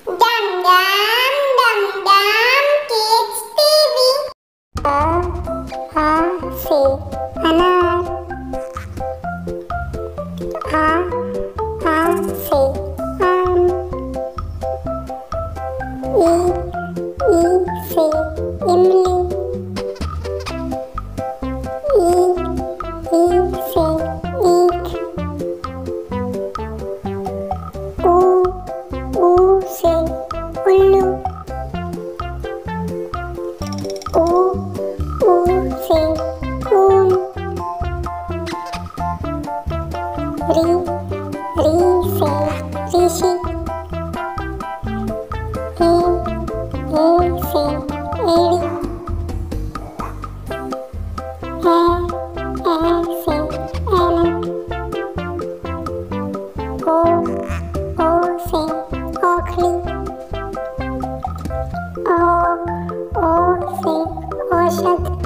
Dum dum kids TV. A से अनार, आ से आम, ई से इमली, ई से ईख, ऊ से उल्लू, ऊ से ऊन, री से ऋषि, ए से एड़ी, ए से ऐनक, ओ से ओखली, ओ से औषध,